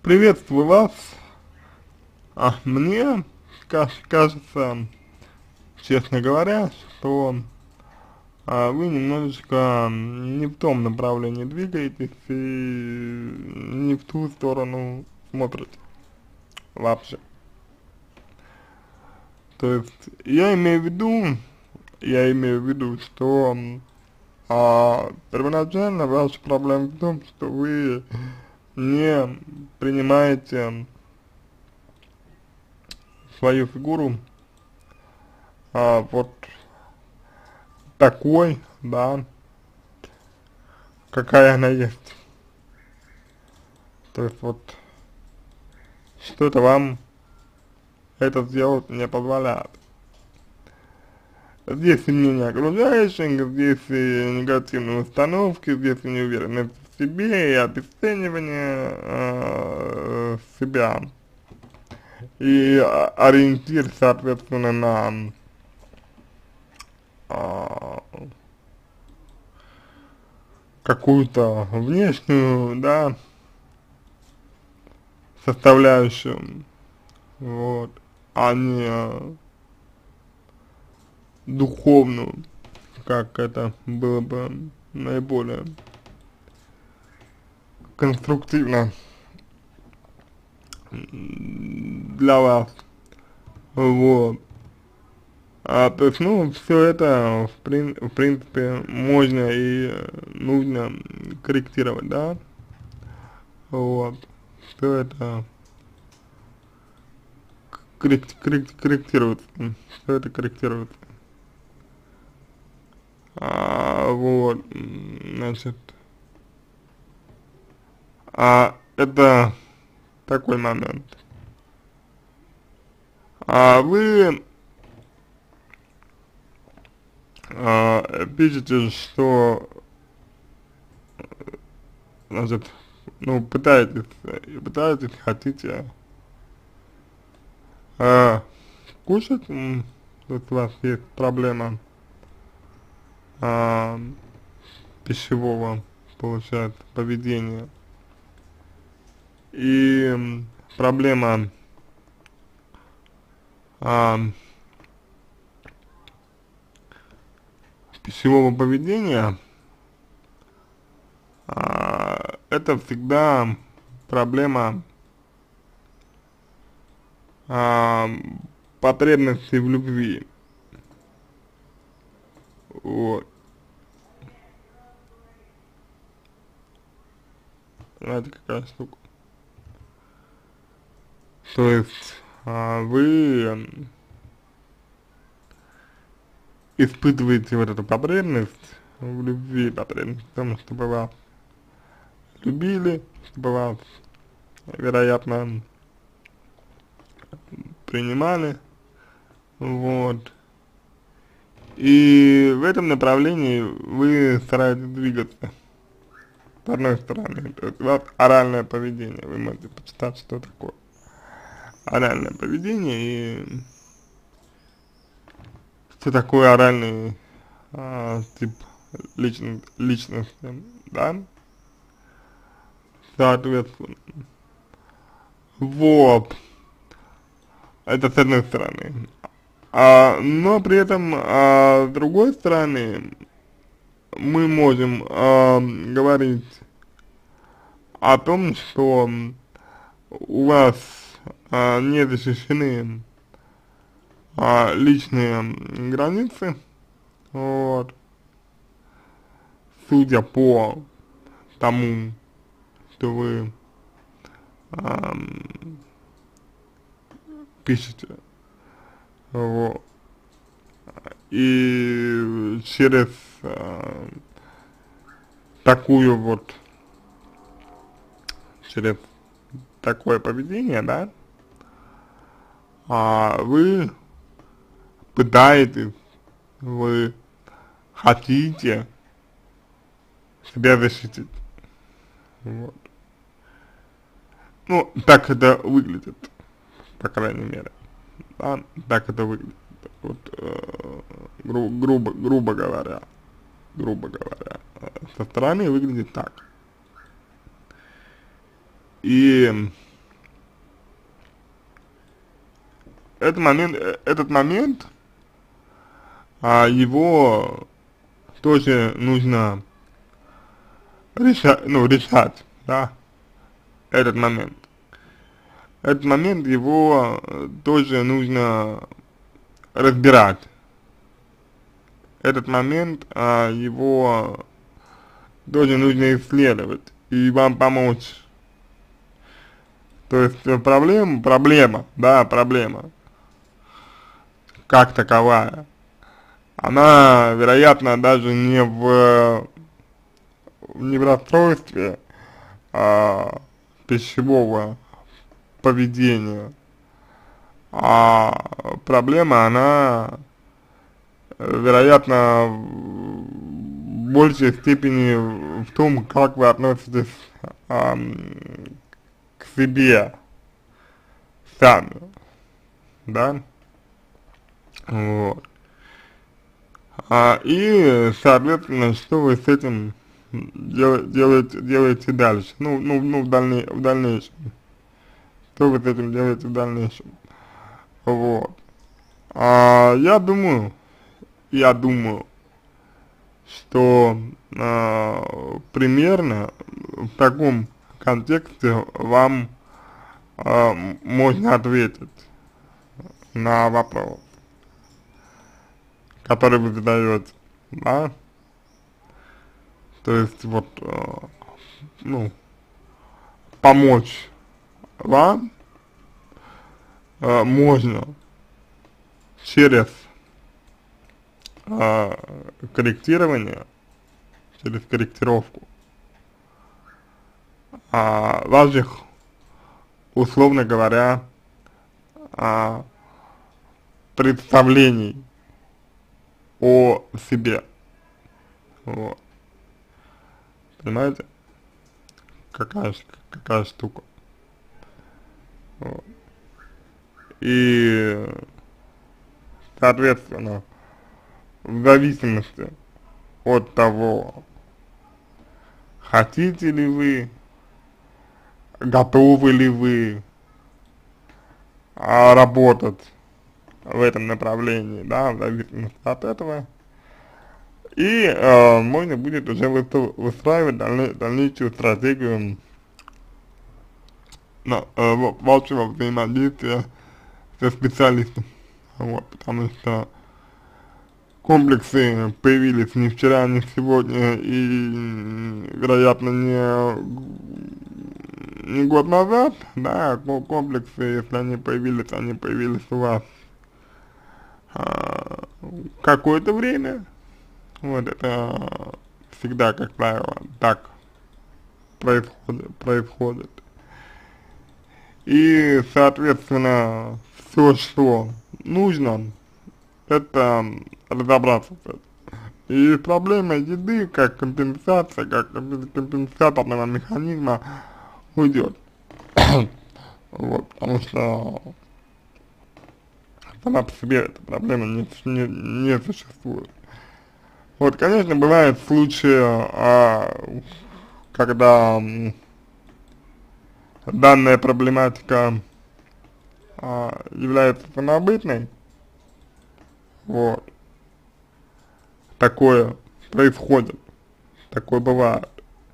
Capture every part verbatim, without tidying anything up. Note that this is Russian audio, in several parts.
Приветствую вас. А, мне ка- кажется, честно говоря, что а, вы немножечко не в том направлении двигаетесь и не в ту сторону смотрите вообще. То есть я имею в виду, я имею в виду, что а, первоначально ваша проблема в том, что вы не принимаете свою фигуру а, вот такой, да, какая она есть. То есть вот что-то вам это сделать не позволяет. Здесь и мнение окружающих, здесь и негативные установки, здесь и неуверенность в себе, и обесценивание э, себя, и а, ориентир, соответственно, на э, какую-то внешнюю, да, составляющую, вот, а не э, духовную, как это было бы наиболее конструктивно для вас, вот. А, то есть, ну, все это, в, прин в принципе, можно и э, нужно корректировать, да, вот, все это коррект коррект корректируется, все это корректируется, а, вот, значит, а, это такой момент. А вы а, пишете, что, значит, ну, пытаетесь, э, пытаетесь, хотите а, кушать, м, то есть у вас есть проблема а, пищевого, получается, поведения, и м, проблема а, пищевого поведения, а, это всегда проблема а, потребности в любви, вот, знаете, какая штука. То есть а, вы м, испытываете вот эту потребность в любви, потребность в том, чтобы вас любили, чтобы вас, вероятно, принимали, вот. И в этом направлении вы стараетесь двигаться, с одной стороны. То есть у вас оральное поведение, вы можете почитать, что такое оральное поведение и что такое оральный а, тип личности, личности, да, соответственно. Вот, это с одной стороны. А, но при этом, а, с другой стороны, мы можем а, говорить о том, что у вас а, не защищены а, личные границы, вот, судя по тому, что вы а, пишете, вот, и через а, такую вот, через такое поведение, да, а вы пытаетесь, вы хотите себя защитить, вот. Ну, так это выглядит, по крайней мере, да, так это выглядит, вот, э, гру грубо, грубо говоря, грубо говоря, э, со стороны выглядит так. И этот момент, э, этот момент, а, его тоже нужно решать, ну, решать, да, этот момент. Этот момент его э, тоже нужно разбирать. Этот момент, а, его тоже нужно исследовать и вам помочь. То есть э, проблема, проблема, да, проблема, как таковая, она, вероятно, даже не в, не в расстройстве а, пищевого поведения, а проблема, она, э, вероятно, в большей степени в том, как вы относитесь а, к себе сами, да, вот. А, и, соответственно, что вы с этим дел, делаете, делаете дальше, ну, ну, ну в, дальней, в дальнейшем, что вы с этим делаете в дальнейшем, вот. А, я думаю, я думаю, что а, примерно в таком контексте вам а, можно ответить на вопрос, который вы задаете, да, то есть вот, э, ну, помочь вам э, можно через э, корректирование, через корректировку э, ваших, условно говоря, э, представлений о себе, вот. Понимаете, какая, какая штука, вот. И, соответственно, в зависимости от того, хотите ли вы, готовы ли вы а, работать в этом направлении, да, в зависимости от этого, и э, можно будет уже выстраивать дальне, дальнейшую стратегию на, э, вашего взаимодействия со специалистом, вот, потому что комплексы появились не вчера, не сегодня и, вероятно, не, не год назад, да, комплексы, если они появились, они появились у вас а, какое-то время, вот, это всегда, как правило, так происходит, происходит. И, соответственно, все, что нужно, это разобраться с этим. И проблема еды, как компенсация, как компенсаторного механизма уйдет. Вот, потому что сама по себе эта проблема не, не, не существует. Вот, конечно, бывают случаи, а, когда м, данная проблематика а, является самобытной, вот, такое происходит, такое бывает.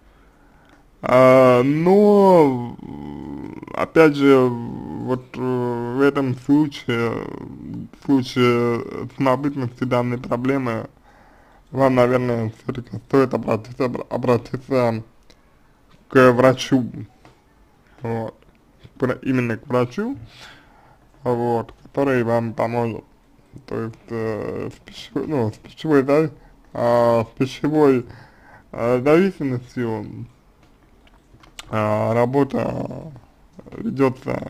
А, но, опять же, вот в этом случае, в случае самобытности данной проблемы, вам, наверное, все-таки стоит обратиться, обратиться к врачу, вот, именно к врачу, вот, который вам поможет. То есть э, с пищевой, ну, с пищевой, да, а, с пищевой а, зависимостью а, работа ведется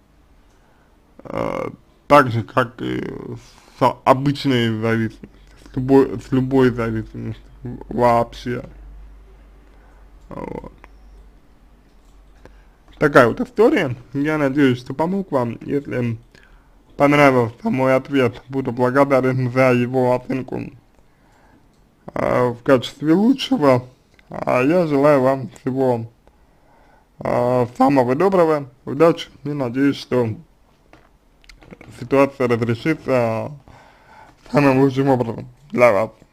а, так же, как и с обычной зависимостью, с любой, с любой зависимостью вообще. Вот. Такая вот история. Я надеюсь, что помог вам. Если понравился мой ответ, буду благодарен за его оценку э, в качестве лучшего. А я желаю вам всего э, самого доброго, удачи и надеюсь, что ситуация разрешится самым лучшим образом для вас.